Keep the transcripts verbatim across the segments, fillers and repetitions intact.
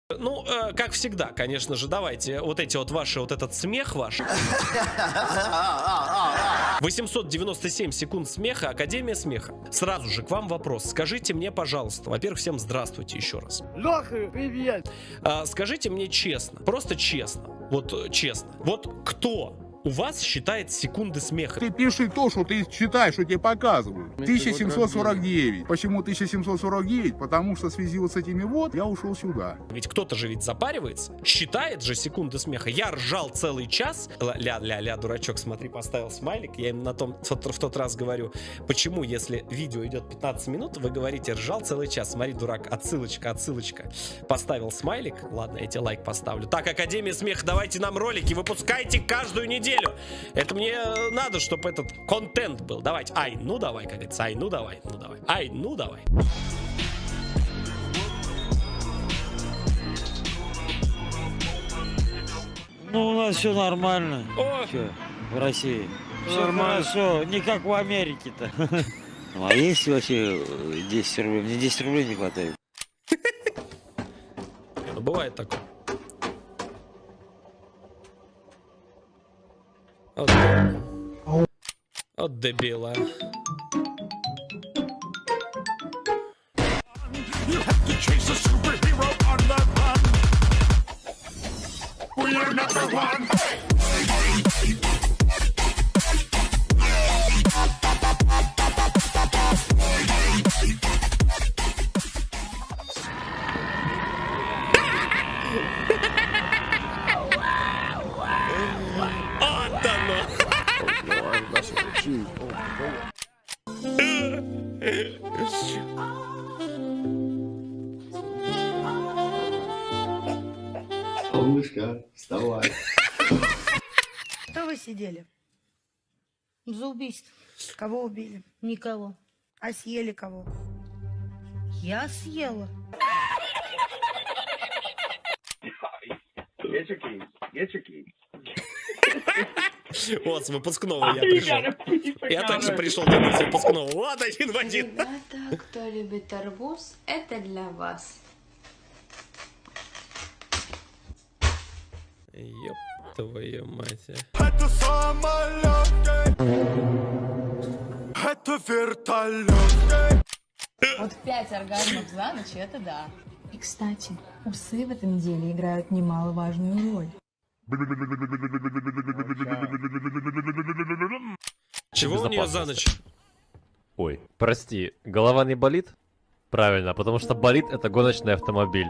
Ну, э, как всегда, конечно же, давайте вот эти вот ваши, вот этот смех ваш. восемьсот девяносто семь секунд смеха, Академия смеха. Сразу же к вам вопрос. Скажите мне, пожалуйста, во-первых, всем здравствуйте еще раз. Леха, привет! А, скажите мне честно, просто честно, вот честно, вот кто у вас считает секунды смеха? Ты пиши то, что ты считаешь, что тебе показывают. тысяча семьсот сорок девять. Почему тысяча семьсот сорок девять? Потому что в связи вот с этими вот я ушел сюда. Ведь кто-то же ведь запаривается, считает же секунды смеха. Я ржал целый час. Ля-ля-ля, дурачок, смотри, поставил смайлик. Я им на том, в тот, в тот раз говорю, почему, если видео идет пятнадцать минут, вы говорите, ржал целый час. Смотри, дурак, отсылочка, отсылочка. Поставил смайлик. Ладно, я тебе лайк поставлю. Так, Академия смеха, давайте нам ролики, выпускайте каждую неделю. Это мне надо, чтобы этот контент был. Давайте. Ай, ну давай, как говорится. Ай, ну давай, ну давай. Ай, ну давай. Ну, у нас все нормально. О! Че, в России. Все хорошо, не как в Америке-то. А есть вообще десять рублей? Мне десять рублей не хватает. Бывает такое. Вот, вот дебила. Солнышко, вставай. Что вы сидели? За убийство. Кого убили? Никого. А съели кого? Я съела. Get your keys. Get your keys. Вот, с выпускного я пришел. Я также пришел с выпускного. Вот, один в один. Ребята, кто любит арбуз, это для вас. Ёб твою мать. Это самолет. Это вертолет. Вот пять оргазмов за ночь, это да. И, кстати, усы в этом деле играют немаловажную роль. Чего у нее за ночь? Ой, прости, голова не болит? Правильно, потому что болит это гоночный автомобиль.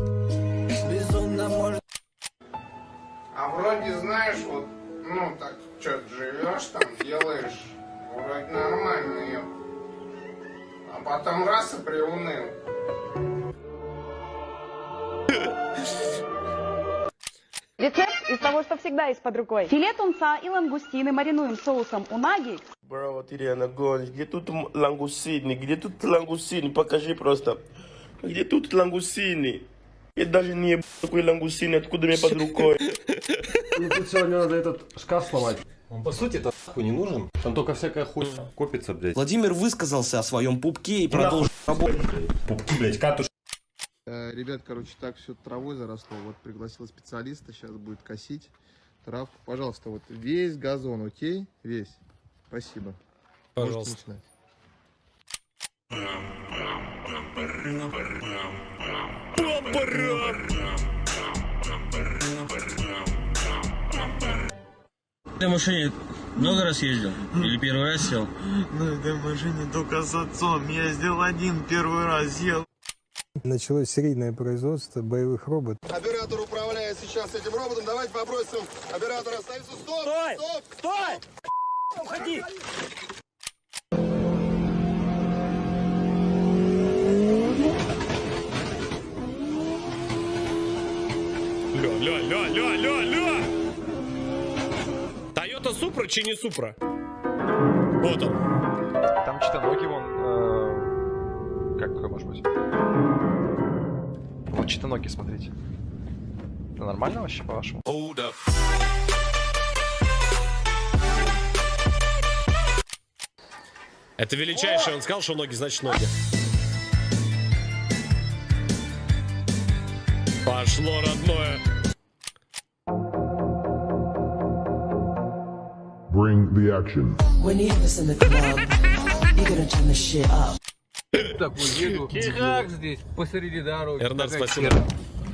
А вроде знаешь, вот, ну так, что-то живешь там, делаешь, вроде нормально ее. А потом раз и приуныл. Рецепт из того, что всегда есть под рукой. Филе тунца и лангустины маринуем соусом унаги. Браво, ты реально гонишь. Где тут лангустины? Где тут лангустины? Покажи просто. Где тут лангустины? Я даже не еб такой лангустины, откуда мне под рукой. Ну тут сегодня надо этот шкаф сломать. Он по сути это нахуй не нужен. Там только всякая хуйня копится, блядь. Владимир высказался о своем пупке и продолжил работать. Пупки, блядь, катуш. Ребят, короче, так все травой заросло. Вот пригласил специалиста, сейчас будет косить травку. Пожалуйста, вот весь газон, окей? Весь. Спасибо. Пожалуйста. На машине много раз ездил? Или первый раз сел? На этой машине только с отцом. Я сделал один первый раз, сел. Началось серийное производство боевых роботов. Оператор управляет сейчас этим роботом. Давайте попросим оператора остановиться. Стоп! Стой! Стоп! Стой! Уходи! Ля, ля, ля, ля, ля, ля! Тойота Супра чи не Супра? Вот он. Там читаноги вон... Э, как может быть? Вот читаноги, смотрите. Это нормально вообще, по-вашему? Это величайшее, он сказал, что ноги, значит ноги. Пошло, родное. Bring the action. When you have this in the club, you're gonna turn the shit up. Такой еду, как здесь, посреди дороги. Эрнар, Такая спасибо. хер.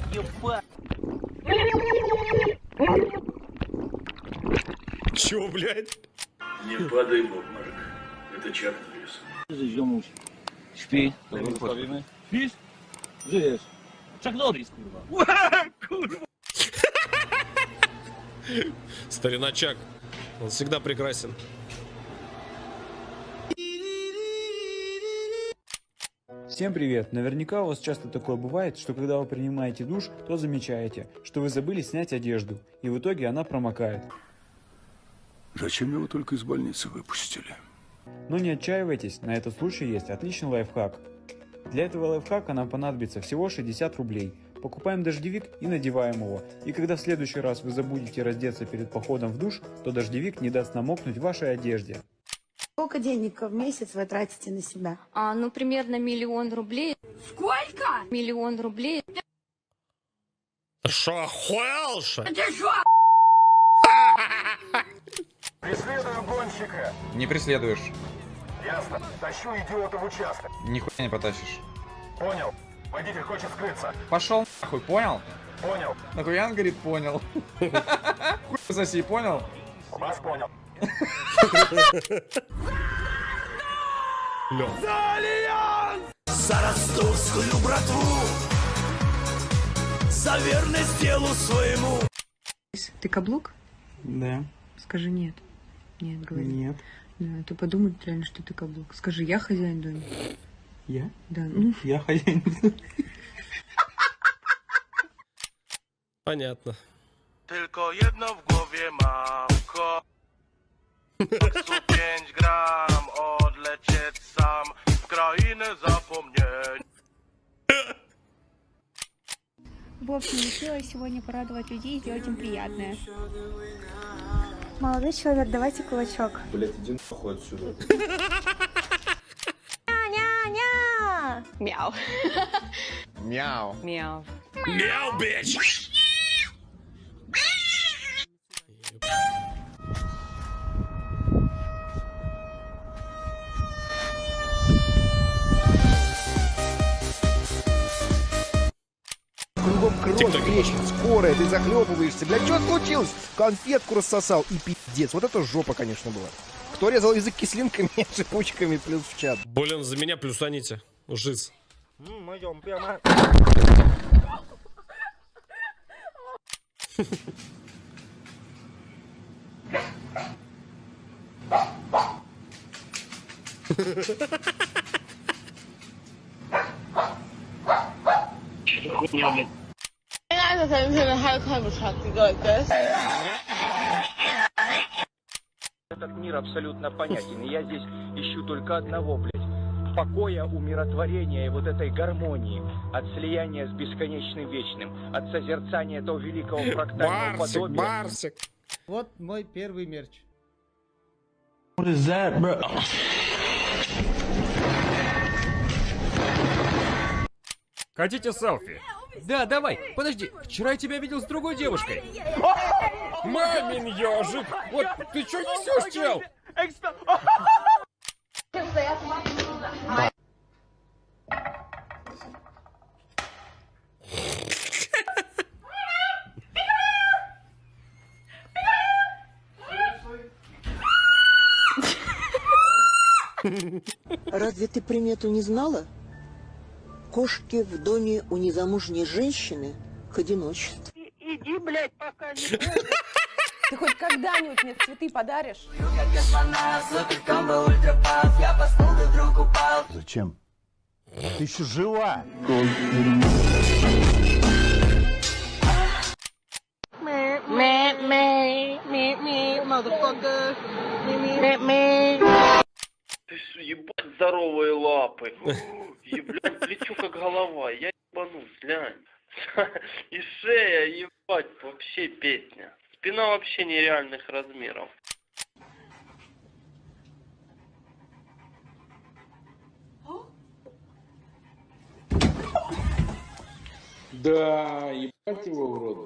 Чё, блядь? Не падай в обморок. Это Чак Норрис. Зажжем Śpi. Śpisz? Żyjesz. Chuck Norris, kurwa. Kurwa. Старина Чак. Он всегда прекрасен. Всем привет! Наверняка у вас часто такое бывает, что когда вы принимаете душ, то замечаете, что вы забыли снять одежду, и в итоге она промокает. Зачем его только из больницы выпустили? Но не отчаивайтесь, на этот случай есть отличный лайфхак. Для этого лайфхака нам понадобится всего шестьдесят рублей. Покупаем дождевик и надеваем его. И когда в следующий раз вы забудете раздеться перед походом в душ, то дождевик не даст намокнуть вашей одежде. Сколько денег в месяц вы тратите на себя? А, ну, примерно миллион рублей. Сколько? Миллион рублей. Шо, охуел, шо? Ты шо? Преследую гонщика. Не преследуешь. Ясно. Тащу идиота в участок. Нихуя не потащишь. Понял. Водитель хочет скрыться. Пошел нахуй, понял? Понял. Нахуя он говорит, понял. Хуй соси, понял? Вас понял. За альянс! За ростовскую братву! За верность делу своему! Ты каблук? Да. Скажи нет. Нет, говори. Нет. Да, то подумают реально, что ты каблук. Скажи, я хозяин дома. Я? Да. Ну. Я хозяин. Понятно. Tylko jedno w głowie mam, ko... Maksu pięć gram, odlecieć sam w krainę zapomnień. В общем, решила сегодня порадовать людей и сделать им приятное. Молодой человек, давайте кулачок. Блять, иди нахуй отсюда. Ня-ня-ня! Мяу. Мяу. Мяу. Мяу, бич! Кругом кровь, трещин, скорая, ты захлебываешься. Бля, что случилось? Конфетку рассосал и пиздец. Вот это жопа, конечно, была. Кто резал язык кислинками, шипучками, плюс в чат. Блин, за меня плюсаните. Ужас. Моем прямо... Этот мир абсолютно понятен, и я здесь ищу только одного, блядь. Покоя, умиротворения и вот этой гармонии. От слияния с бесконечным вечным. От созерцания этого великого фрактального Барсик, подобия. Барсик. Вот мой первый мерч. What is that, bro? Хотите селфи? Да, давай. Подожди, вчера я тебя видел с другой девушкой. Мамин ежик! Вот ты что несешь, чел? Разве ты примету не знала? Кошки в доме у незамужней женщины к одиночеству. Иди, блядь, пока не будет. Ты хоть когда-нибудь мне цветы подаришь? Зачем? Ты еще жива. Ты что, ебать здоровые лапы. Ебать, плечо как голова. Я ебанусь, глянь. И шея, ебать, вообще песня. Спина вообще нереальных размеров. Да, ебать его в рот.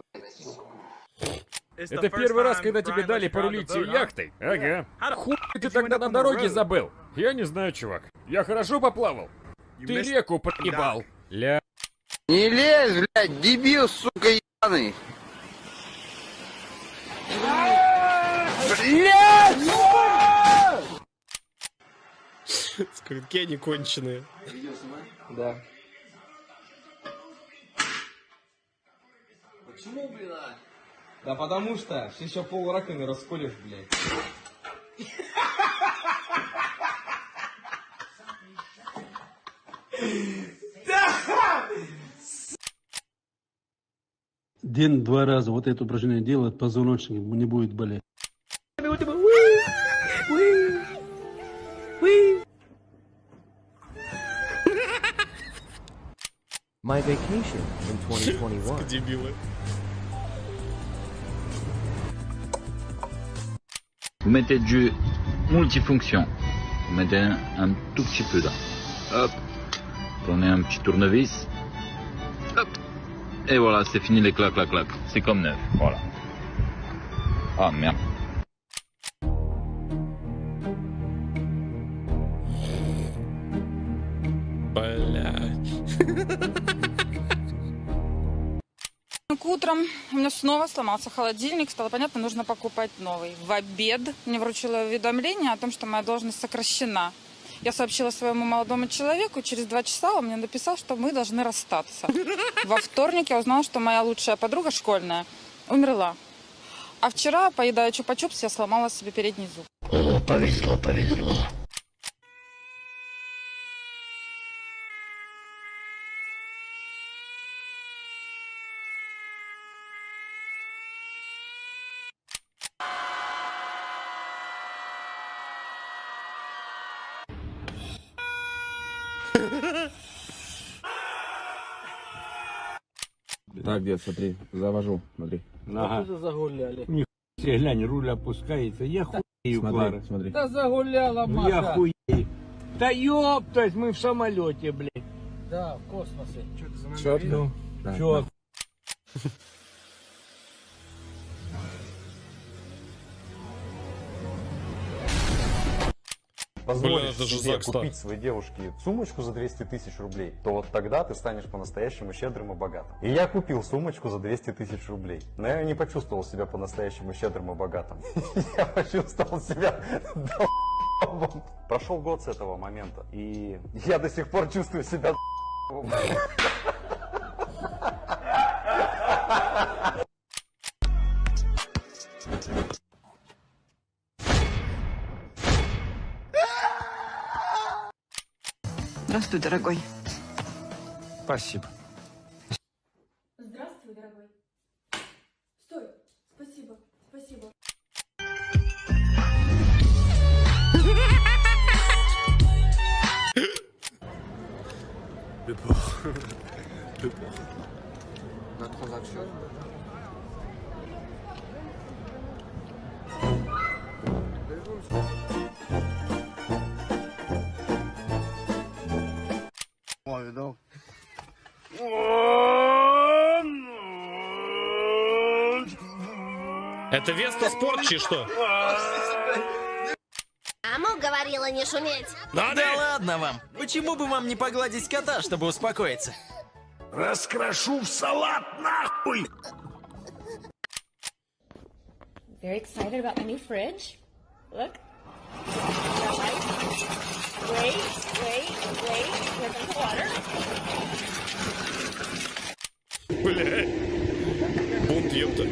Это первый раз, когда тебе дали порулить всей яхтой? Ага. Хуй ты тогда на дороге забыл? Я не знаю, чувак. Я хорошо поплавал. Ты реку проебал. Ля... Не лезь, блядь, дебил, сука, ебаный. Блядь! Какие они конченые. Да. Почему, блин, а? Да потому что еще пол раковины расколешь, блядь. День-два раза вот это упражнение делать, позвоночник не будет болеть. My vacation in twenty twenty-one. Дебилы. Vous mettez du jus multifonction. Vous mettez un, un tout petit peu là. Hop. Prenez un petit tournevis. Hop. Et voilà, c'est fini les clac clac clac. C'est comme neuf. Voilà. Ah merde. Утром у меня снова сломался холодильник, стало понятно, нужно покупать новый. В обед мне вручило уведомление о том, что моя должность сокращена. Я сообщила своему молодому человеку, и через два часа он мне написал, что мы должны расстаться. Во вторник я узнала, что моя лучшая подруга школьная умерла. А вчера, поедая чупа-чупс, я сломала себе передний зуб. О, повезло, повезло. Так, дед, смотри, завожу, смотри. Ага. Что загуляли? Нихуя, глянь, руль опускается, я хуею, Клара. Смотри, смотри. Да загуляла, Маша. Я хуею. Да ёптать, мы в самолете, блядь. Да, в космосе. Четко. Да, четко. Позволишь Блин, себе купить своей девушке сумочку за двести тысяч рублей, то вот тогда ты станешь по-настоящему щедрым и богатым. И я купил сумочку за двести тысяч рублей, но я не почувствовал себя по-настоящему щедрым и богатым. Я почувствовал себя долбом. Прошел год с этого момента, и я до сих пор чувствую себя долбом. Здравствуй, дорогой. Спасибо. Здравствуй, дорогой. Стой. Спасибо. Спасибо. La transaction. Видал? Это Веста Спорт, чи что? Кому говорила не шуметь? Надо! Да ладно вам! Почему бы вам не погладить кота, чтобы успокоиться? Раскрошу в салат, нахуй! Very excited about my new fridge. Look. Wait, wait, wait. Here comes the water. Бля. Бунт, ёпта.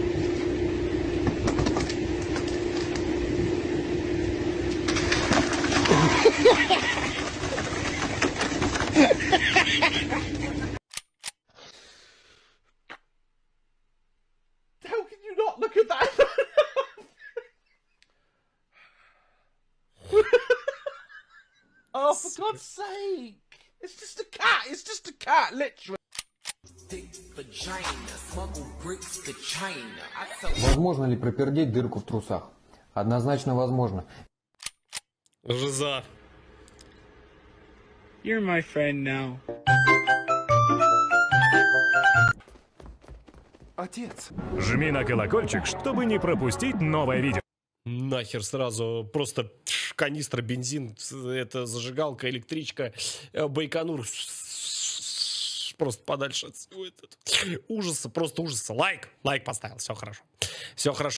How can you not look at that? Oh, for God's sake! It's just a cat! It's just a cat, literally! Возможно ли пропердеть дырку в трусах? Однозначно возможно. Жиза. You're my friend now. Отец. Жми на колокольчик, чтобы не пропустить новое видео. Нахер сразу, просто канистра, бензин, это зажигалка, электричка, Байконур, просто подальше от всего этого ужаса, просто ужаса. Лайк, лайк поставил, все хорошо, все хорошо.